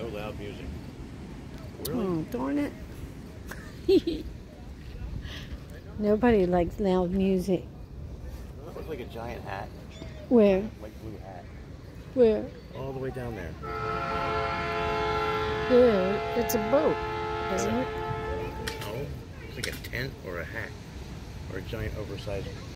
no loud music. Really? Oh, darn it. Nobody likes loud music. That looks like a giant hat. Where? Light blue hat. Where? All the way down there. Yeah, it's a boat, isn't it? No, it's like a tent or a hat. Or a giant oversized